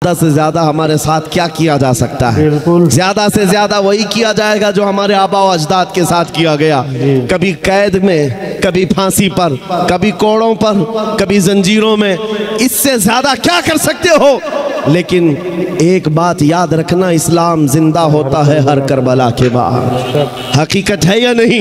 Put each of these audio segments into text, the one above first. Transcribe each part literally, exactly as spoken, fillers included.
ज़्यादा से ज़्यादा हमारे साथ क्या किया जा सकता है? बिल्कुल ज़्यादा से ज़्यादा वही किया जाएगा जो हमारे आबा व अजदाद के साथ किया गया, कभी कैद में, कभी फांसी पर, कभी कोड़ों पर, कभी जंजीरों में। इससे ज़्यादा क्या कर सकते हो? लेकिन एक बात याद रखना, इस्लाम जिंदा होता है हर करबला के बाद। हकीकत है या नहीं?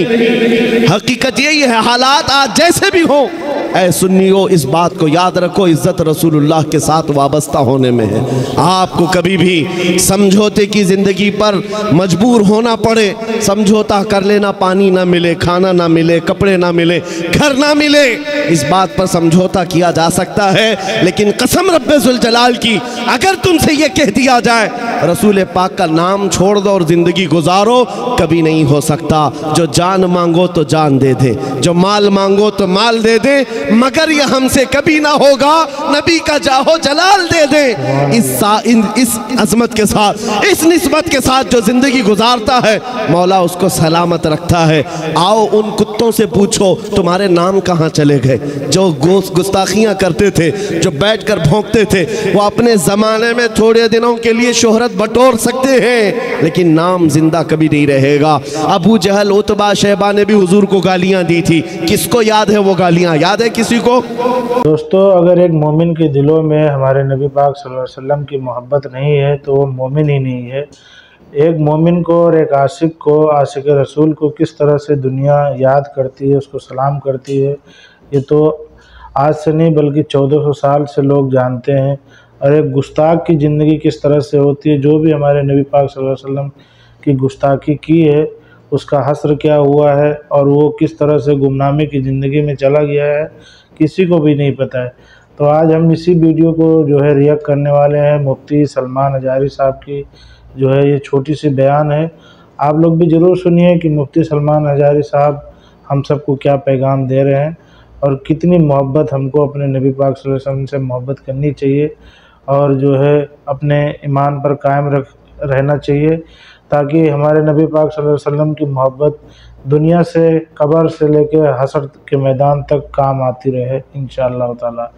हकीकत यही है। हालात आज जैसे भी हो, ऐ सुन्नियों इस बात को याद रखो, इज्जत रसूलुल्लाह के साथ वाबस्ता होने में है। आपको कभी भी समझौते की ज़िंदगी पर मजबूर होना पड़े, समझौता कर लेना, पानी ना मिले, खाना ना मिले, कपड़े ना मिले, घर ना मिले, इस बात पर समझौता किया जा सकता है। लेकिन कसम रब्बे जुल जलाल की, अगर तुमसे ये कह दिया जाए रसूल पाक का नाम छोड़ दो और ज़िंदगी गुजारो, कभी नहीं हो सकता। जो जान मांगो तो जान दे दे, जो माल मांगो तो माल दे दे, मगर ये हमसे कभी ना होगा, नबी का जाहो जलाल दे दे। इस इन, इस अजमत के साथ, इस निस्बत के साथ जो ज़िंदगी गुजारता है, मौला उसको सलामत रखता है। आओ उन कुत्तों से पूछो तुम्हारे नाम कहाँ चले गए, जो गुस्ताखियाँ करते थे, जो बैठ कर भौंकते थे। वो अपने ज़माने में थोड़े दिनों के लिए शोहरत बटोर सकते हैं, लेकिन नाम जिंदा कभी नहीं रहेगा। अबू जहल, उतबा, शैबा ने भी हुजूर को गालियाँ दी थी। किसको याद है वो गालियाँ? याद है किसी को? दोस्तों, अगर एक मोमिन के दिलों में हमारे नबी पाक सल्लल्लाहु अलैहि वसल्लम की मोहब्बत नहीं है तो वो मोमिन ही नहीं है। एक मोमिन को और एक आशिक को, आशिक रसूल को किस तरह से दुनिया याद करती है, उसको सलाम करती है, ये तो आज से नहीं बल्कि चौदह सौ साल से लोग जानते हैं। और एक गुस्ताख की ज़िंदगी किस तरह से होती है, जो भी हमारे नबी पाक सल्लल्लाहु अलैहि वसल्लम की गुस्ताखी की है उसका हस्र क्या हुआ है और वो किस तरह से गुमनामी की ज़िंदगी में चला गया है, किसी को भी नहीं पता है। तो आज हम इसी वीडियो को जो है रिएक्ट करने वाले हैं। मुफ्ती सलमान हजारी साहब की जो है ये छोटी सी बयान है, आप लोग भी ज़रूर सुनिए कि मुफ्ती सलमान हजारी साहब हम सबको क्या पैगाम दे रहे हैं और कितनी मोहब्बत हमको अपने नबी पाक सल्लल्लाहु अलैहि वसल्लम से मोहब्बत करनी चाहिए और जो है अपने ईमान पर कायम रख रहना चाहिए, ताकि हमारे नबी पाक सल्लल्लाहु अलैहि वसल्लम की मोहब्बत दुनिया से, कब्र से लेकर हशर के मैदान तक काम आती रहे इंशाअल्लाह ताला।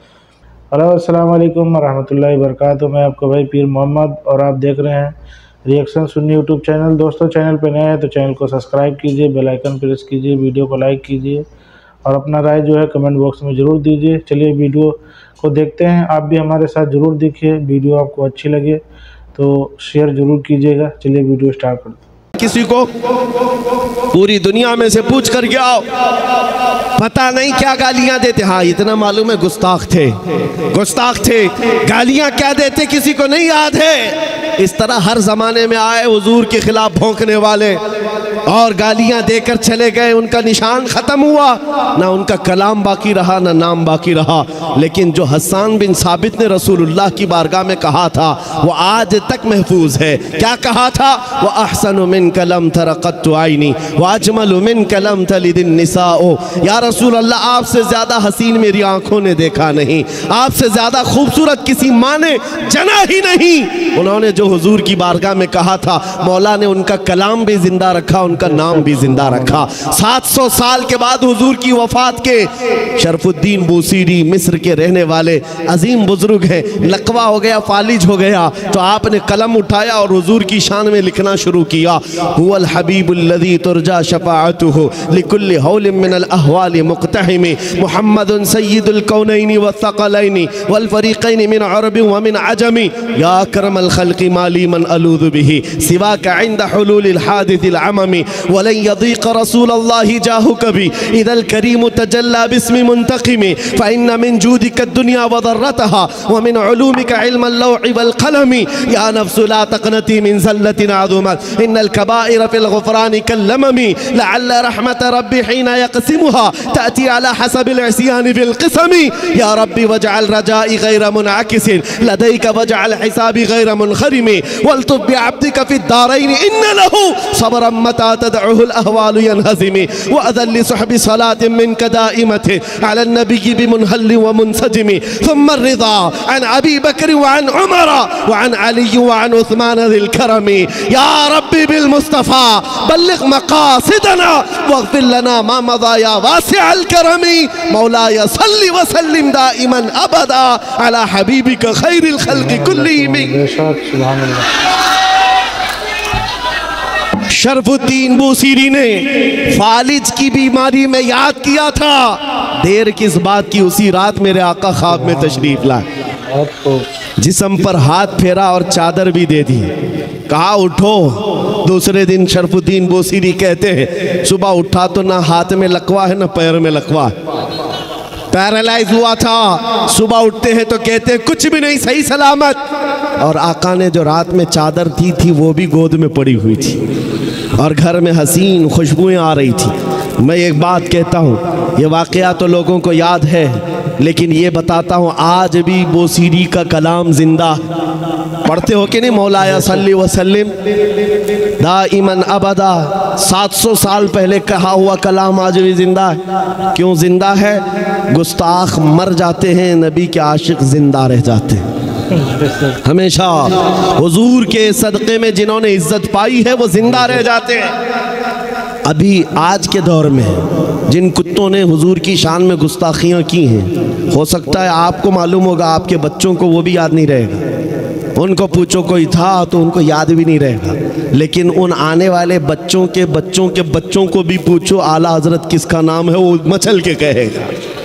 अस्सलाम वालेकुम रहमतुल्लाहि व बरकातुहू। मैं आपका भाई पीर मोहम्मद और आप देख रहे हैं रिएक्शन सुन्नी यूट्यूब चैनल। दोस्तों, चैनल पर नए हैं तो चैनल को सब्सक्राइब कीजिए, बेल आइकन प्रेस कीजिए, वीडियो को लाइक कीजिए और अपना राय जो है कमेंट बॉक्स में ज़रूर दीजिए। चलिए वीडियो को देखते हैं। आप भी हमारे साथ ज़रूर देखिए, वीडियो आपको अच्छी लगे तो शेयर ज़रूर कीजिएगा। चलिए वीडियो स्टार्ट करते हैं। किसी को पूरी दुनिया में से पूछ कर गया, पता नहीं क्या गालियां देते। हाँ, इतना मालूम है गुस्ताख थे, गुस्ताख थे। गालियां क्या देते किसी को नहीं याद है। इस तरह हर जमाने में आए हुजूर के खिलाफ भौंकने वाले और गालियां देकर चले गए, उनका निशान खत्म हुआ, ना उनका कलाम बाकी रहा, ना नाम बाकी रहा। लेकिन जो हसन बिन साबित ने रसूलुल्लाह की बारगाह में कहा था वो आज तक महफूज है। क्या कहा था? वो अहसनु मिन कलम तरक़त्तु आइनी व अजमलु मिन कलम तलिदिन निसाओ। या रसूल अल्लाह, आपसे ज़्यादा हसीन मेरी आंखों ने देखा नहीं, आपसे ज़्यादा खूबसूरत किसी माँ ने जना ही नहीं। उन्होंने जो हुजूर की बारगाह में कहा था, मौला ने उनका कलाम भी जिंदा रखा, उनका नाम भी जिंदा रखा। सात सौ साल के बाद हुजूर की वफात के शरफुद्दीन बूसीरी मिस्र के रहने वाले अजीम बुजुर्ग हैं, लकवा हो गया, फालिज हो गया, तो आपने कलम उठाया और हुजूर की शान में लिखना शुरू किया। हुवल हबीबुल्लज़ी तुरजा शफ़ाअतुहु लिकुल्लि हौलिन मिनल अहवालि मुक़तहिमी मुहम्मदुन सय्यिदुल कौनैनि व थक़लैनि वल फ़रीक़ैनि मिन अरबि व मिन अजमी या अकरमल खल्क़ि माली मन अलूज़ु बिही सिवाका इंद हुलूलिल हादिसिल अममी वलन यदीक़ रसूलल्लाहि जाहु कभी इदल करीम तजल्ला बिस्मि मुंतक़िमी फ़इन्न मिन जूदिका दुनिया व दर्रतहा व मिन उलूमिका इल्मल लौहि वल क़लमी या नफ्सु ला तक़नती मिन ज़ल्लतिन अज़ुमत इन्नल कबाइर फ़िल ग़ुफ़रानि कल्लममी लअल्ल रहमत रब्बी हीना यक़सिमुहा तअती अला हसबिल इस्यानि बिल क़िसमी या रब्बी वजअल रजाई गैर मुनअकिसिन लदैका वजअल हिसाबी गैर मुनख़रिम मुंतकिमी वल्तुफ बिअब्दिका फिद्दारैन इन्न लहू सबरम मता तदउहुल अहवालु यनहज़िमी व अज़ल लिसहबि सलातिन मिनका दाइमति अला नबी बिमुनहल्ल व मुनसजिमी थुम्मा रिज़ा अन अबी बकर व अन उमर व अन अली व अन उस्मान ज़िल करमी या रब्बी बिल मुस्तफ़ा बल्लिग मक़ासिदना वग़फिर लना मा मज़ा या वासिअल करमी मौलाया सल्लि व सल्लिम दाइमन अबदा अला हबीबिका खैरिल खल्क़ि कुल्लिहिम। सुभान अल्लाह। शरफुद्दीन बूसीरी ने फालिज की बीमारी में याद किया था, देर किस बात की, उसी रात मेरे आका ख्वाब में तशरीफ लाए, जिस्म पर हाथ फेरा और चादर भी दे दी, कहा उठो। दूसरे दिन शरफुद्दीन बूसीरी कहते हैं सुबह उठा तो ना हाथ में लकवा है ना पैर में लकवा है, पैरालाइज हुआ था। सुबह उठते हैं तो कहते हैं कुछ भी नहीं, सही सलामत। और आका ने जो रात में चादर दी थी वो भी गोद में पड़ी हुई थी और घर में हसीन खुशबुएं आ रही थी। मैं एक बात कहता हूँ, ये वाक़या तो लोगों को याद है, लेकिन ये बताता हूँ आज भी बूसीरी का कलाम जिंदा। पढ़ते हो कि नहीं, मौलाया सल्ली व सल्लिम दाइमन अबदा, सात सौ साल पहले कहा हुआ कलाम आज भी जिंदा है। क्यों जिंदा है? गुस्ताख मर जाते हैं, नबी के आशिक जिंदा रह जाते हैं। हमेशा हुजूर के सदक़े में जिन्होंने इज्जत पाई है वो जिंदा रह जाते हैं। अभी आज के दौर में जिन कुत्तों ने हुजूर की शान में गुस्ताखियाँ की हैं, हो सकता है आपको मालूम होगा, आपके बच्चों को वो भी याद नहीं रहेगा। उनको पूछो कोई था तो उनको याद भी नहीं रहेगा, लेकिन उन आने वाले बच्चों के बच्चों के बच्चों को भी पूछो आला हजरत किसका नाम है, वो मचल के कहेगा।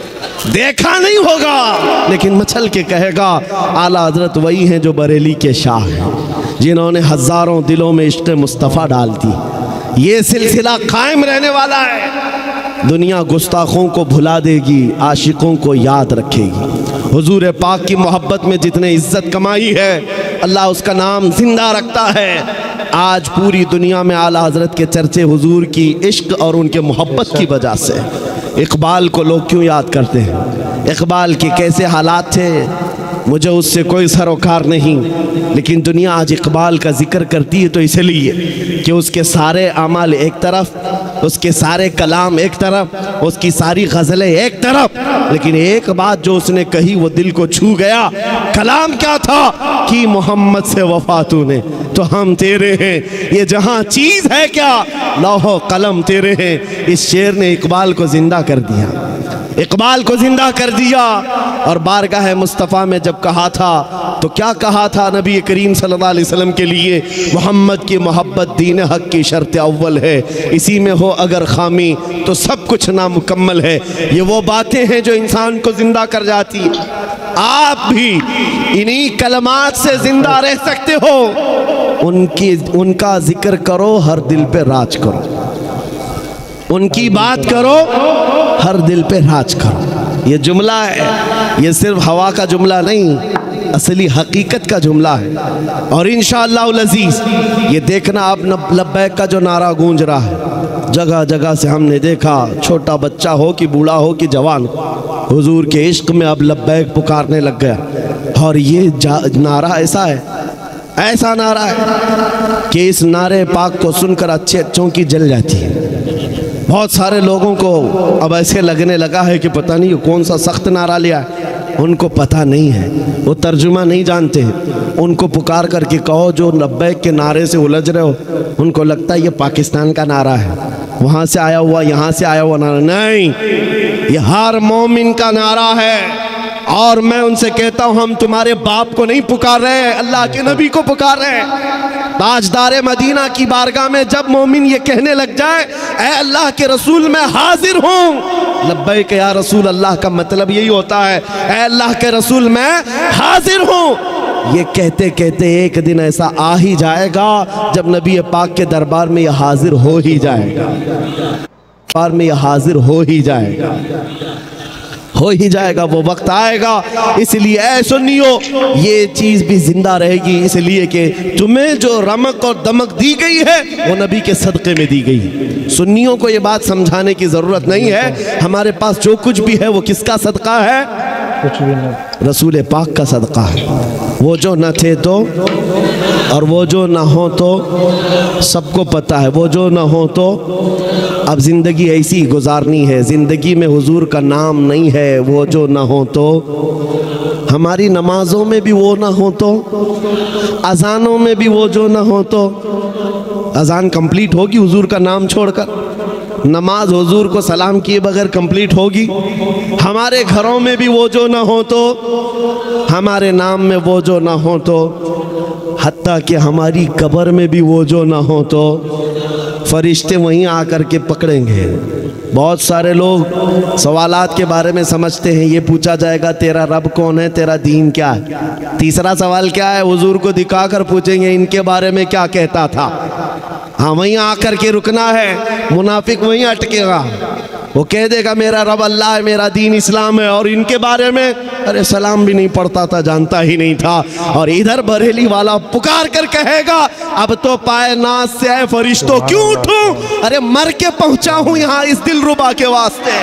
देखा नहीं होगा लेकिन मचल के कहेगा आला हजरत वही हैं जो बरेली के शाह हैं, जिन्होंने हजारों दिलों में इश्क़ मुस्तफ़ा डाल दी। ये सिलसिला कायम रहने वाला है। दुनिया गुस्ताखों को भुला देगी, आशिकों को याद रखेगी। हुजूर पाक की मोहब्बत में जितने इज्जत कमाई है, अल्लाह उसका नाम जिंदा रखता है। आज पूरी दुनिया में आला हजरत के चर्चे हुजूर की इश्क और उनके मोहब्बत की वजह से। इकबाल को लोग क्यों याद करते हैं? इकबाल के कैसे हालात थे, मुझे उससे कोई सरोकार नहीं, लेकिन दुनिया आज इकबाल का जिक्र करती है तो इसलिए कि उसके सारे अमाल एक तरफ, उसके सारे कलाम एक तरफ, उसकी सारी गज़लें एक तरफ, लेकिन एक बात जो उसने कही वो दिल को छू गया। कलाम क्या था कि मोहम्मद से वफा तूने तो हम तेरे हैं, ये जहां चीज़ है क्या लौहो कलम तेरे हैं। इस शेर ने इकबाल को जिंदा कर दिया, इकबाल को जिंदा कर दिया। और बारगाह मुस्तफ़ा में जब कहा था तो क्या कहा था नबी करीम सल्लल्लाहु अलैहि वसल्लम के लिए? मोहम्मद की मोहब्बत दीन हक की शर्त अव्वल है, इसी में हो अगर खामी तो सब कुछ नामुकम्मल है। ये वो बातें हैं जो इंसान को जिंदा कर जाती है। आप भी इन्हीं कलमात से जिंदा रह सकते हो। उनकी उनका जिक्र करो, हर दिल पे राज करो, उनकी बात करो, हर दिल पे राज करो। ये जुमला है, ये सिर्फ हवा का जुमला नहीं, असली हकीकत का जुमला है। और इंशाअल्लाह अज़ीज़ ये देखना, अब लब्बैक का जो नारा गूंज रहा है जगह जगह से, हमने देखा छोटा बच्चा हो कि बूढ़ा हो कि जवान, हुजूर के इश्क में अब लब्बैक पुकारने लग गया। और ये नारा ऐसा है, ऐसा नारा है कि इस नारे पाक को सुनकर अच्छे अच्छों की जल जाती है। बहुत सारे लोगों को अब ऐसे लगने लगा है कि पता नहीं कौन सा सख्त नारा लिया है, उनको पता नहीं है, वो तर्जुमा नहीं जानते। उनको पुकार करके कहो जो लब्बैक के नारे से उलझ रहे हो, उनको लगता है ये पाकिस्तान का नारा है, वहाँ से आया हुआ, यहाँ से आया हुआ नारा नहीं, ये हर मोमिन का नारा है। और मैं उनसे कहता हूँ हम तुम्हारे बाप को नहीं पुकार रहे हैं, अल्लाह के नबी को पुकार रहे हैं। ताजदार मदीना की बारगाह में जब मोमिन ये कहने लग जाए ऐ अल्लाह के रसूल मैं हाजिर हूँ, लब्बैक या रसूल अल्लाह का मतलब यही होता है, ऐ अल्लाह के रसूल मैं हाजिर हूँ। ये कहते कहते एक दिन ऐसा आ ही जाएगा जब नबी पाक के दरबार में यह हाजिर हो ही जाएगा, दरबार में यह हाजिर हो ही जाएगा, हो ही जाएगा, वो वक्त आएगा। इसलिए ऐ सुन्नियो ये चीज़ भी जिंदा रहेगी, इसलिए कि तुम्हें जो रमक और दमक दी गई है वो नबी के सदक़े में दी गई है। सुन्नियों को ये बात समझाने की ज़रूरत नहीं है, हमारे पास जो कुछ भी है वो किसका सदका है? कुछ भी नहीं, रसूल पाक का सदका है। वो जो न थे तो, और वो जो ना हो तो सबको पता है। वो जो ना हो तो अब ज़िंदगी ऐसी गुजारनी है, ज़िंदगी में हुजूर का नाम नहीं है। वो जो ना हो तो हमारी नमाज़ों में भी वो ना हो तो, अज़ानों में भी वो जो ना हो तो। अज़ान कंप्लीट होगी हुजूर का नाम छोड़कर, नमाज हुजूर को सलाम किए बगैर कंप्लीट होगी। हमारे घरों में भी वो जो ना हो तो, हमारे नाम में वो जो ना हो तो, हत्ता कि हमारी कब्र में भी वो जो ना हो तो फरिश्ते वहीं आकर के पकड़ेंगे। बहुत सारे लोग सवालात के बारे में समझते हैं, ये पूछा जाएगा तेरा रब कौन है, तेरा दीन क्या है। तीसरा सवाल क्या है, हुजूर को दिखाकर पूछेंगे इनके बारे में क्या कहता था। हाँ, वहीं आकर के रुकना है। मुनाफिक वहीं अटकेगा, वो कह देगा मेरा रब अल्लाह है, मेरा दीन इस्लाम है, और इनके बारे में अरे सलाम भी नहीं पढ़ता था, जानता ही नहीं था। और इधर बरेली वाला पुकार कर कहेगा अब तो पाए नाज से आए फरिश्तों क्यों उठूं, अरे मर के पहुंचा हूं यहाँ इस दिलरुबा के वास्ते।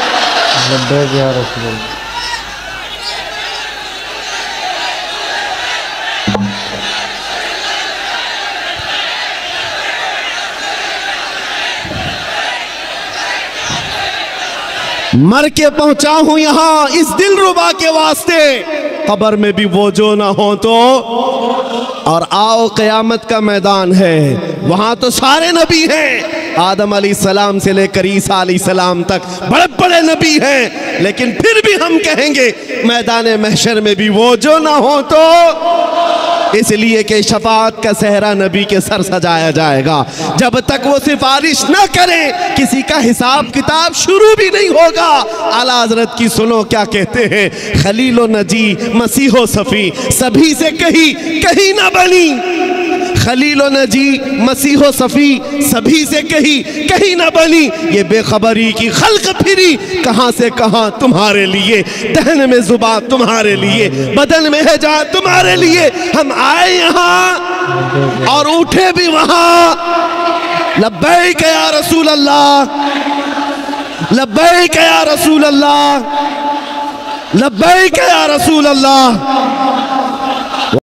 मर के पहुंचा हूं यहां इस दिलरुबा के वास्ते, कब्र में भी वो जो ना हो तो। और आओ क़यामत का मैदान है, वहां तो सारे नबी हैं, आदम अलैहिस्सलाम से लेकर ईसा अलैहिस्सलाम तक बड़े बड़े नबी हैं। लेकिन फिर भी हम कहेंगे मैदान महशर में भी वो जो ना हो तो, इसलिए कि शफाअत का सहरा नबी के सर सजाया जाएगा। जब तक वो सिफारिश न करें किसी का हिसाब किताब शुरू भी नहीं होगा। आला हज़रत की सुनो क्या कहते हैं, खलीलो नजी मसीहो सफ़ी सभी से कहीं कहीं ना बनी। खलीलो नजी मसीहो सफ़ी सभी से कहीं कहीं ना बनी, ये बेखबरी की खल्क फिरी कहाँ से कहाँ तुम्हारे लिए। दहन में जुबा तुम्हारे लिए, बदन में है जा तुम्हारे लिए। हम आए यहाँ और उठे भी वहाँ। लब्बैक या रसूल अल्लाह, लब्बैक या रसूल अल्लाह, लब्बैक या रसूल अल्लाह।